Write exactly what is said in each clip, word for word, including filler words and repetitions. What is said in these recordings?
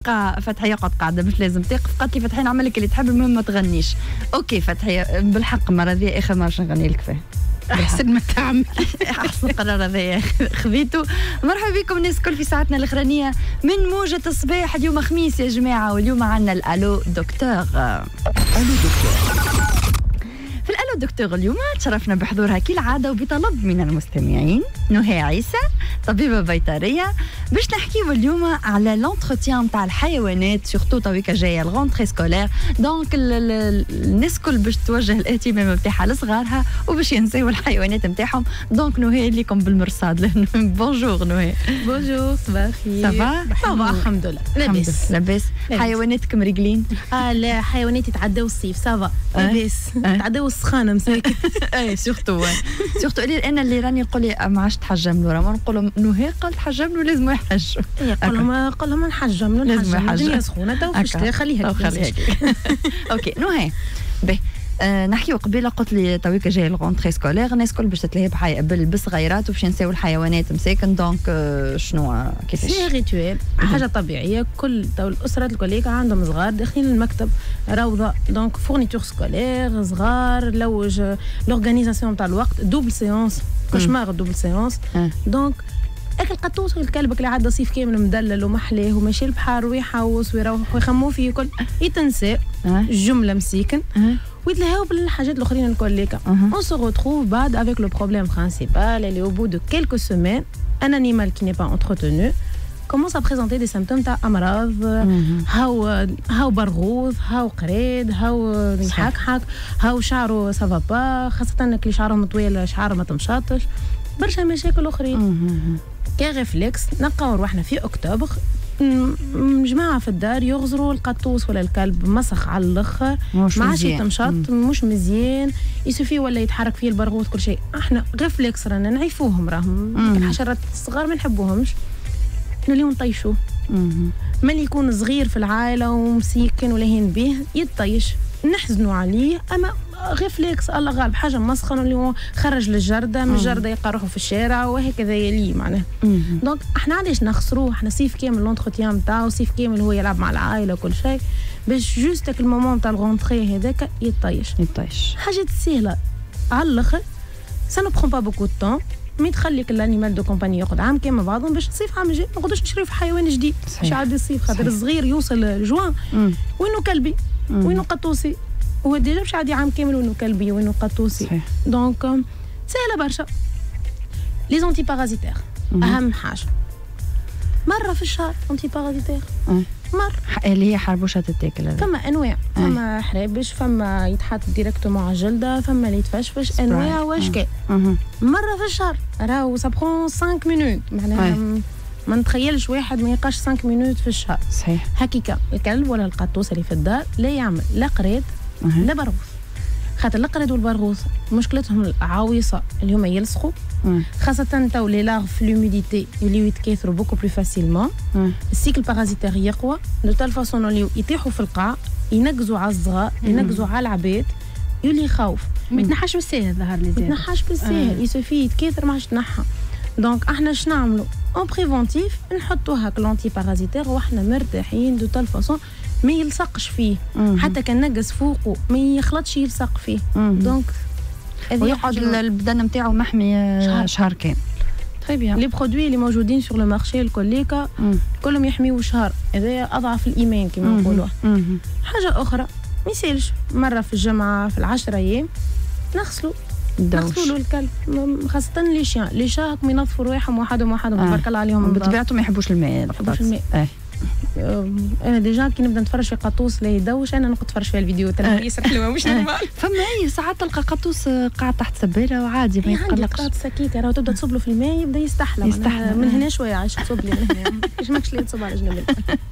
قا فتحي يقعد قاعده مش لازم تقف. قالت لي فتحي نعمل لك اللي تحب المهم ما تغنيش. اوكي فتحي بالحق المره ذي اخر مره نغني لك فيه. احسن ما تعمل. احسن قرار هذايا خذيته. مرحبا بكم الناس الكل في ساعتنا الاخرانيه من موجه الصباح. اليوم خميس يا جماعه واليوم عندنا الالو دكتور. الو دكتور. في الالو دكتور اليوم تشرفنا بحضورها كالعاده وبطلب من المستمعين نهى عيسى طبيبه بيطريه باش نحكيو اليوم على لونتروتيان تاع الحيوانات سورتو تويكا جايه الغونتري سكولير. دونك الناس الكل باش توجه الاهتمام نتاعها لصغارها وباش ينساو الحيوانات نتاعهم. دونك نهى ليكم بالمرصاد. بونجور نهى. بونجور صباح الخير. صافا صافا الحمد لله لاباس لاباس. حيواناتكم رجلين؟ اه لا حيواناتي تعداو الصيف صافا لاباس تعداو السخانه مساكن. اي سورتو سورتو انا اللي راني نقول لي ما عادش تحجم له راه نقول لهم نهى قال تحجم له لازم يحج. قول لهم قول لهم نحجم له نحجم الدنيا سخونه تو في الشتاء خليها خليها. اوكي نهى باهي أه نحكيو قبيله قلت لي تويكا جاي الغونتري سكولير الناس الكل باش تتلهي بحي... بالصغيرات وباش ينساو الحيوانات مساكن. دونك أه شنو كيفاش؟ سي ريتوال حاجه طبيعيه. كل تو الاسرات الكل عندهم صغار داخلين المكتب روضه. دونك فورنيتور سكولير صغار لوج لورغانيزاسيون تاع الوقت دوبل سيونس كوشمار دوبل سيونس. دونك اكل القطوس والكلبك اللي عدى صيف كامل مدلل ومحليه وماشي البحر ويحوس ويروح ويخمو فيه كل يتنسى جمله مسيكن ويتلهاو بالحاجات الاخرين الكل ليكا. On se retrouve بعد avec le problème principal et au bout de quelques semaines un animal qui n'est pas entretenu commence à présenter des symptômes تاع امراض. هاو هاو برغوث هاو قريد هاو يحكحك هاو شعره سافا با خاصه اللي شعرهم طويل شعره ما تمشطش برشا مشاكل اخرين. كريفلكس نلقاو روحنا في اكتوبر جماعه في الدار يغزروا القطوس ولا الكلب مسخ على الاخر ما عادش يتمشط مش مزيان يسوفي ولا يتحرك فيه البرغوث كل شيء. احنا ريفلكس رانا نعيفوهم راهم الحشرات الصغار ما نحبوهمش نوليو نطيشوه. ملي يكون صغير في العائله ومسيكن ولاهين به يطيش نحزنوا عليه اما ريفلكس الله غالب حاجه مسخن اللي خرج للجرده من الجرده يلقى روحه في الشارع وهكذا يلي معناه. دونك احنا علاش نخسروه؟ احنا صيف كامل لونتروتيان نتاعو صيف كامل هو يلعب مع العائله وكل شيء باش جوست المومون تاع الغونتري هذاك يطيش يطيش حاجات سهله على الاخر. سا نو برون با بوكو طون مي تخليك الانيمال دو كومباني ياخذ عام كامل بعضهم باش الصيف عام جاي ما نقعدوش نشريو في حيوان جديد باش يعدي الصيف خاطر الصغير يوصل لجوان وينو كلبي وينو قطوسي هو ديجا باش عادي عام كامل وينو كلبي وينو قطوسي. دونك سهله برشا. لي زونتي بارازيتير اهم حاجه مره في الشهر انتي بارازيتير مره اللي هي حربوشه تتاكل. فما انواع فما حرابش فما يتحط ديريكتومون على الجلده فما اللي يتفشفش انواع واشكال. مره في الشهر راهو سا برون خمسة مينوت معناها ما نتخيلش واحد ما يلقاش خمسة مينوت في الشهر. صحيح هكيكا الكلب ولا القطوس اللي في الدار لا يعمل لا قريد لا برغوث خاطر القرد والبرغوث مشكلتهم العويصه اللي هما يلصقوا خاصه تو لي لاغ في لوميديتي اللي يتكاثروا بوكو بلو فاسيلمون. السيكل بارازيتير يقوى دو تال فاسون اللي يطيحوا في القاع ينقزوا على الصغار ينقزوا على العباد يولي يخوف. ما يتنحاش بالساهل ظهر لي زاد ما يتنحاش بالساهل يسوفي يتكاثر ما عادش تنحى. دونك احنا اش نعملوا اون بريفونتيف نحطوا هاك لونتي بارازيتير واحنا مرتاحين دو تال فاسون ما يلصقش فيه. مم. حتى كان نقص فوقه ما يخلطش يلصق فيه. دونك ويقعد البدن نتاعو محمي شهر, شهر كامل. تري بيان. لي برودوي اللي موجودين سور لو مارشي الكوليكا كلهم يحميو شهر هذا اضعف الايمان كما نقولوا. حاجه اخرى ما يسالش مره في الجمعه في العشرة ايام نغسلوا نغسلوا له الكلب خاصه لي شيان لي شاهكم ينظفوا رواحهم وحدهم وحدهم آه. تبارك الله عليهم بطبيعتهم ما يحبوش الماء ما يحبوش الماء. آه. انا ديجا كي نبدا نتفرج في قطوس لا يدوش انا نقعد نتفرج في الفيديو تاع ياسر حلوه مش نورمال. فما اي ساعات تلقى قطوس قاعد تحت سباله وعادي ما يتقلقش. عندي سكيكه راه تبدا تصب له في الماء يبدا يستحلى يستحلى من هنا شويه عايش تصب لي من هنا كيش ماكش لي تصب على جنب.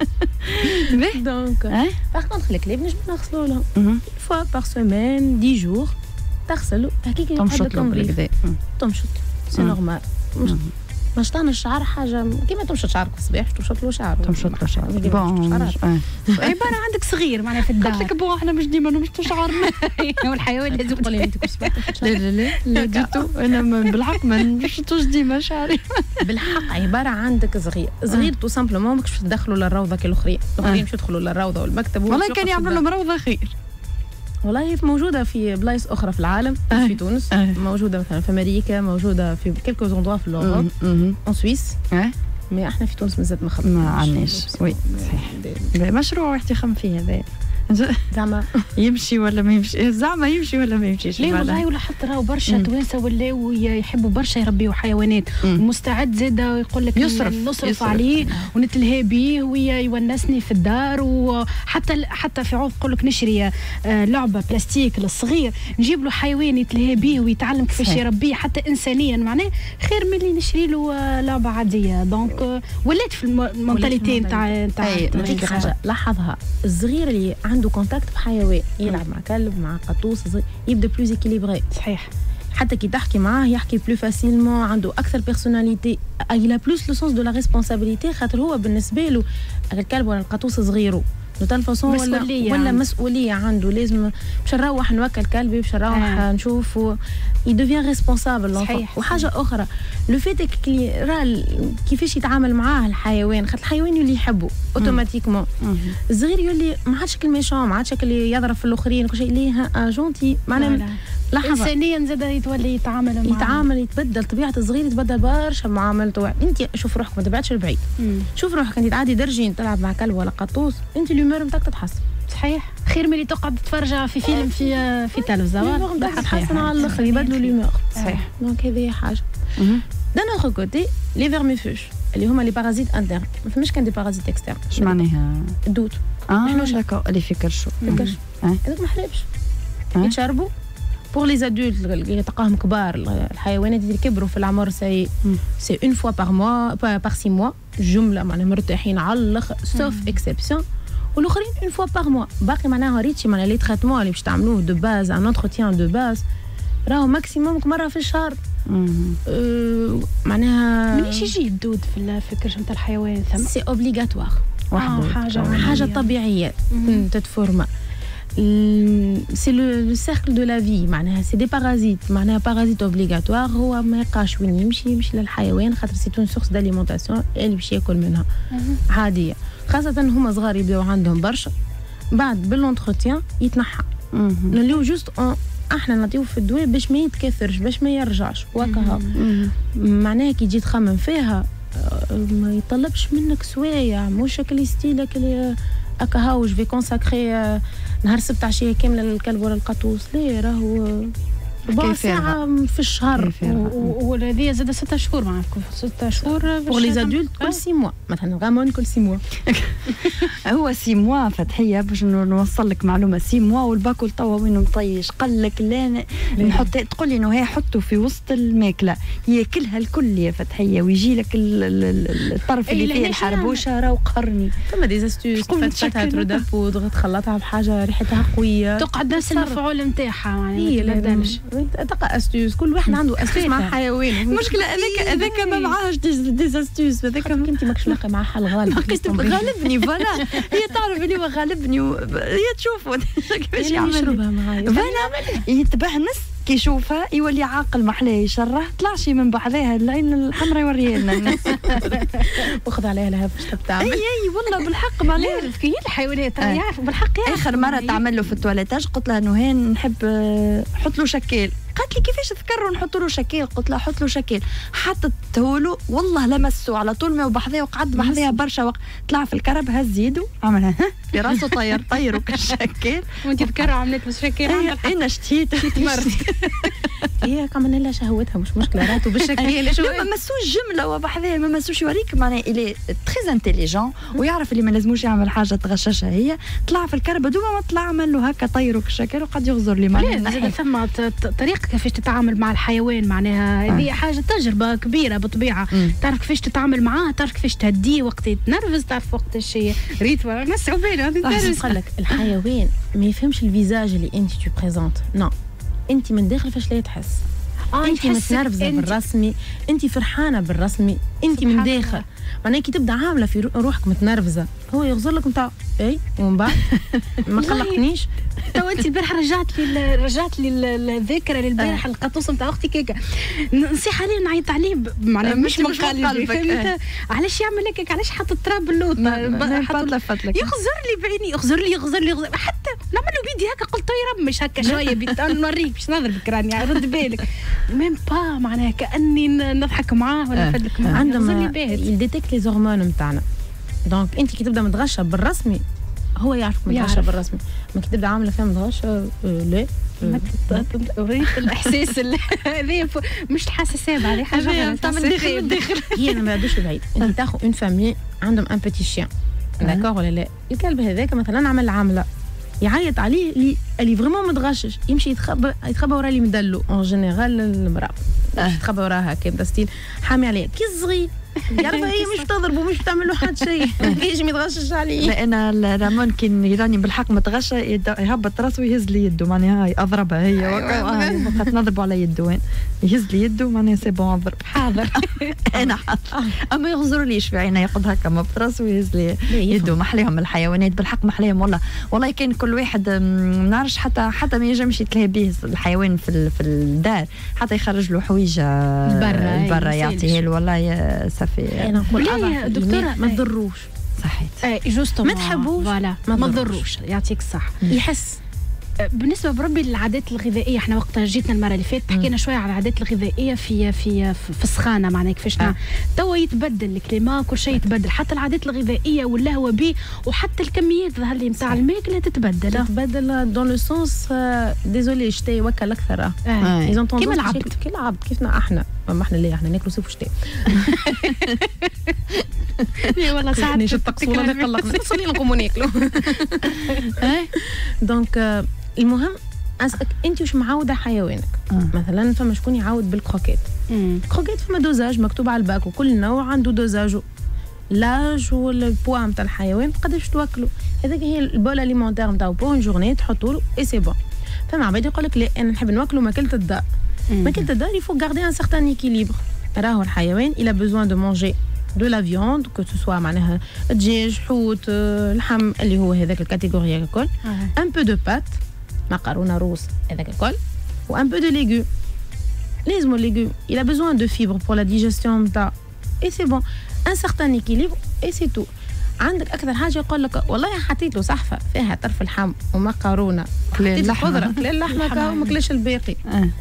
دونك باغ كونطخ الكلاب نجم نغسلوا لهم فوا باغ سيمين دي جور تغسلوا هكاك تمشط له بالكدا تمشط سي نورمال مشطان الشعر حاجه كيما تمشط شعرك في الصباح تمشط له شعر تمشط له شعر بون عباره عندك صغير معناها في الدار. قلت لك بون احنا مش ديما نمشطوا شعرنا والحيوان لازم تقول لي انت كل صباح لا لا لا لا ديتو انا بالحق ما نمشطوش ديما شعري. بالحق عباره عندك صغير صغير تو سامبلومون ماكش تدخلوا للروضه كالاخرين الاخرين مش يدخلوا للروضه والمكتب. والله كان يعملوا لهم روضه خير. والله موجوده في بلايص اخرى في العالم أه. في تونس أه. موجوده مثلا في امريكا موجوده في كيلكو زوندوا في لوروب ان سويس أه. مي احنا في تونس مازال ما خدناش ما عندناش. وي صحيح مشروع واحد يخم فيه هذا زعما يمشي ولا ما يمشي زعما يمشي ولا ما يمشيش. لا والله ولا حتى راهو برشا توانسه ولاو يحبوا برشا يربيوا حيوانات ومستعد زاد يقول لك يصرف نصرف يصرف عليه ونتلهى به ويونسني في الدار. وحتى حتى في عوض يقول لك نشري لعبه بلاستيك للصغير نجيب له حيوان يتلهى به ويتعلم كيفاش يربيه حتى انسانيا معناه خير من اللي نشري له لعبه عاديه. دونك ولات في المونتاليتي نتاع نتاع حاجه لاحظها الصغير اللي عنده كونتاكت بحيوان يلعب مع كلب مع قطوس يبدا بلوز اكيليبري. صحيح حتى كي تحكي معاه يحكي بلو فاسيلمون عنده اكثر بيرسوناليتي il a plus le sens de la responsabilité خاطر هو بالنسبه له الكلب ولا القطوس صغيره بتال فاصون ولا ولا مسؤوليه عنده لازم باش نروح نوكل كلبي باش نروح آه. نشوف il devient responsable. وحاجه اخرى لو فيتك كي راه كيفاش يتعامل معاه الحيوان خاطر الحيوان يولي يحبه اوتوماتيكمون. الصغير يولي ما عادش كل ميشون ما عادش اللي يضرب في الاخرين كل شيء ليه جونتي معناها لحظه انسانيا زاد يتولي يتعامل معاه يتعامل يتبدل طبيعه الصغير يتبدل برشا معاملته. انت شوف روحك ما تبعدش البعيد شوف روحك انت تعدي درجين تلعب مع كلب ولا قطوس انت اليومير نتاعك تتحسن. صحيح خير من اللي تقعد تتفرج في فيلم في في تلفزه تحسن على الاخر يبدلوا اليومير. صحيح دونك هذه حاجه. دان اوتر كوتي لي فيرميفوج اللي هما لي بارازيت انترن ما فماش كان دي بارازيت اكسترن. اش معناها الدود اه داكو اللي في كرشو في كرشو هذاك ما حلابش يتشربوا بور لي ادولت اللي تلقاهم كبار الحيوانات اللي كبروا في العمر سي سي اون فوا بار موا بار سي موا جمله معناها مرتاحين على الاخر سوف اكسبسيون والاخرين اون فوا بار موا باقي معناها ريتشي معناها لي تريتمون اللي باش تعملوه دو باز ان انتروتيان دو باز راهو ماكسيموم مره في الشهر. أه معناها منيش يجي الدود في الفكر نتاع الحيوان ثم سي اوبليغاتوار آه حاجه حاجه طبيعيه تتفورما سي لو سيركل دو لا في معناها سي دي بارازيت معناها بارازيت اوبليغاتوار هو ما يبقاش وين يمشي يمشي للحيوان خاطر سي اون سورس داليمونطاسيون اللي باش ياكل منها عاديه خاصه هما صغار يبداو عندهم برشا بعد بالونتروتيان يتنحى نوليو جوست احنا نعطيوه في الدواء باش ما يتكثرش باش ما يرجعش وكها معناها كي تجي تخمم فيها ما يطلبش منك سوايع مش هكا ستيلك اللي هكا هاو جو في كونساكري نهار السبت عشيه كامله للكلب ولا القطوس لا راهو ربع ساعه في الشهر وهذه زاد ستة شهور معكم ستة شهور بور لي ادولت كل سي موا مثلا غامون كل سي موا هو سي موا فتحيه باش نوصل لك معلومه سي موا والباكل توا وين مطيش قال لك لا نحط تقول لي انه هي حطه في وسط الماكله ياكلها الكل يا فتحيه ويجي لك الطرف اللي فيه الحربوشه راه وقرني فما دي استيوس فتحتها ترد بودره تخلطها بحاجه ريحتها قويه تقعد نفس المفعول نتاعها يعني ما تبدلش تلقى استيوس كل واحد عنده استيوس مع حيوان المشكله هذاك هذاك ما معاهش دي استيوس هذاك انت ماكش لاقي مع حل غالب غالبني فوالا هي تعرف اللي هو غالبني هي تشوفوا كيفاش يشربها معايا فوالا يتبهنس كي يشوفها يولي عاقل محلاه يشره طلعش من بعضها العين الحمراء يوريها لنا الناس واخذ عليها لها باش تتعمل اي اي والله بالحق معناها كي الحيوانات يعرفوا بالحق يعرفوا اخر مره تعمل له في التواليتاج قلت لها نهان نحب حط له شكل قالت لي كيفاش تذكروا نحط له شكل قلت لها حط له شكل حطته له والله لمسه على طول ما بحذاه وقعد بحذاه برشا وقت طلع في الكرب هز يده عملها في راسه طير طيروا كالشكل وانت تذكروا عملت بالشكل انا شتيت شتيت مرتي هي كمان لها شهوتها مش مشكله راتو بالشكل ما مسوش جمله وبحذاه ما مسوش يوريك معناها الي تري انتيليجون ويعرف اللي ما لازموش يعمل حاجه تغششها هي طلع في الكرب دوما ما طلع عمل له هكا طيروا كالشكل وقعد يغزر لي معناها ثم طريقه كيفاش تتعامل مع الحيوان معناها هذه آه. حاجه تجربه كبيره بالطبيعه تعرف كيفاش تتعامل معاه تعرف كيفاش تهديه وقت يتنرفز تعرف وقت الشيء ريت ولا صعوبين هذه قال لك الحيوان ما يفهمش الفيزاج اللي انت تو بريزونت نو انت من داخل فاش لا تحس آه انت متنرفزه بالرسمي، انت فرحانه بالرسمي، انت من داخل معناها كي تبدا عامله في روحك متنرفزه هو يغزر لك نتاع اي ومن بعد ما قلقتنيش. تو انت البارحه رجعت لي رجعت لي الذاكره للبارحه القطوس نتاع اختي كيكه نصيح عليه نعيط عليه معناها مش من قلبي. علاش يعمل هكاك؟ علاش حط التراب باللوطه؟ حط لفت لك يغزر لي بعيني، يغزر لي يغزر لي يغزر حتى نعمل له بيدي هكا قلت يرمش هكا شويه بيت نوريك باش نضربك راني رد بالك ميم با معناها كاني نضحك معاه ولا نفدلك معاه. عندما يديتكت لي زورمون نتاعنا دونك انت كي تبدا متغشه بالرسمي هو يعرف متغشه بالرسمي، ما كي تبدا عامله فيها متغشه لا وريت الاحساس هذا مش الحساسيه عليه حاجه نتاع من الداخل من الداخل. هي انا ما يعدوش بعيد، انت تاخذ اون فامي عندهم ان بيتي شيان داكور ولا لا؟ الكلب هذاك مثلا عمل عامله يعيط عليه اللي اللي فريمون متغشش يمشي يتخبى يتخبى ورا اللي مدلو اون جينيرال المراه يتخبى وراها كيبدا ستيل حامي عليه كي صغير يعرف هي مش تضربه مش تعمل له حد شيء كيش ما يتغشش عليه. لان رامون كي يراني بالحق متغشى يهبط راسه ويهز لي يده معناها هاي اضربها هي وقت نضربوا على يده وين يهز لي يده معناها سي بون اضرب حاضر انا حاضر. اما يغزروا ليش في عينه يقعد هكا ما براسه ويهز لي يده. محليهم الحيوانات بالحق محليهم والله والله كان كل واحد ما نعرفش حتى حتى ما ينجمش يتلهى به الحيوان في في الدار حتى يخرج له حويجه برا برا يعطيه له والله صافي. انا نقول دكتوره ما تضروش صحيت اي جوستو ما تحبوش فوالا ما تضروش يعطيك الصح يحس. بالنسبه بربي للعادات الغذائيه احنا وقت جيتنا المره اللي فاتت حكينا شويه على العادات الغذائيه في في في السخانه معناها كيفاش آه. توا يتبدل الكليما كل شيء يتبدل حتى العادات الغذائيه واللهوه به وحتى الكميات ظهر لي نتاع الماكله تتبدل تتبدل دون لو سونس ديزولي شتي وكا الاكثر اه كيما العبد كيما العبد كيفنا احنا ما احنا اللي احنا ناكلوا صيف وشتاء. والله ساعات نيش الطقس والله ما قلقنا نصلي لكم وناكلوا. دونك المهم انت واش معوده حيوانك آه. مثلا فما شكون يعاود بالكروكيت. الكروكيت فما دوزاج مكتوب على الباك وكل نوع عنده دوزاجو لاج والبوا نتاع الحيوان قداش تاكلوا هذاك هي البول اليمونتير نتاعو بون جورني تحطوا له اي سي بون. فما عباد يقول لك لا انا نحب ناكلوا ماكله الدار. ماكله الدار يفو غاردي ان سارتان ايكيليبر. راهو الحيوان الى بوزوان دو مونجي دو لا فيوند كو سوا معناها دجاج حوت اللحم اللي هو هذاك الكاتيجوري الكل ان بو دو بات مقارونه روس هذاك الكل وان بو دو ليغوم. لازم الليغوم il a besoin de fibres pour la digestion نتاع et c'est bon un certain équilibre et c'est tout. عندك اكثر حاجه يقول لك والله حطيت له صحفه فيها طرف اللحم ومقارونه حطيت الخضره كل اللحمه كاو ما كلاش الباقي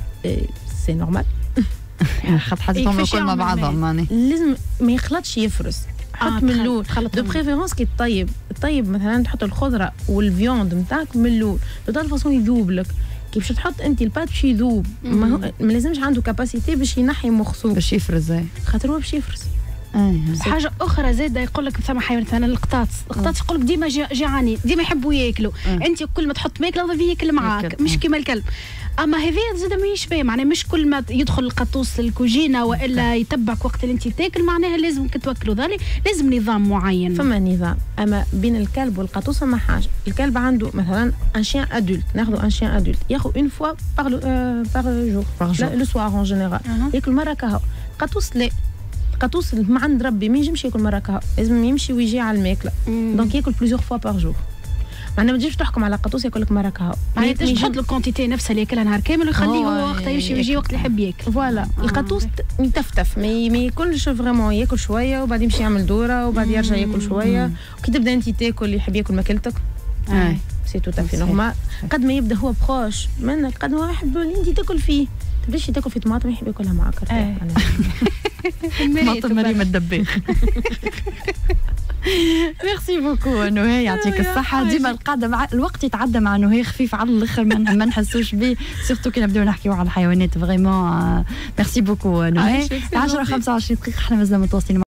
سي نورمال. خاطر حطيتهم الكل مع بعضهم ماني لازم ما يخلطش يفرز حط آه من الاول دو بريفيرونس كي تطيب تطيب مثلا تحط الخضره والفيوند نتاعك من الاول دو تال فاصون يذوب لك كي باش تحط انت البات باش يذوب ما, ما لازمش عنده كاباسيتي باش ينحي مخصوص باش يفرز خاطر هو باش يفرز. آه. حاجه اخرى زاده يقول لك ثم حيوان مثلا القطاط القطاط يقول لك ديما جيعانين ديما يحبوا ياكلوا آه. انت كل ما تحط ماكله ضربي ياكل معاك مش كيما الكلب. اما هذه زاد ماهيش فاهم معناها مش كل ما يدخل القطوس الكوجينه والا يتبعك وقت اللي انت تاكل معناها لازم تتوكلوا ذلك لازم نظام معين. فما نظام اما بين الكلب والقطوس فما حاجه. الكلب عنده مثلا ان شيان ادولت ناخذ ان شيان ادولت ياخذ اون فوا بار بار جور لو سوار اون جينيرال ياكل مره كهو. قطوس لا القطوس ما عند ربي ما ينجمش ياكل مره كهو لازم يمشي ويجي على الماكله دونك ياكل بليزيور فوا بار جور. معناها ما تجيش تحكم على قطوس ياكل لك مره كهو معناها تجي تحط له الكونتيتي نفسها اللي ياكلها نهار كامل ويخليه هو وقتها يمشي ويجي وقت اللي يحب ياكل. فوالا القطوس يتفتف ما ياكلش فريمون ياكل شويه وبعد يمشي يعمل دوره وبعد يرجع ياكل شويه وكي تبدا انت تاكل يحب ياكل ماكلتك اه سي تو تافي نورمال. قد ما يبدا هو بروش منك قد ما يحب اللي انت تاكل فيه تبداش تاكل في طماطم يحب ياكلها معك طماطم مريم الدباغ. ميرسي بوكو نهى يعطيك الصحة. ديما القعدة مع الوقت يتعدى مع نهى خفيف على الآخر ما نحسوش به سيرتو كي نبداو نحكيو على الحيوانات فريمون. ميرسي بوكو نهى. عشرة خمسة وعشرين دقيقة احنا مازلنا متواصلين.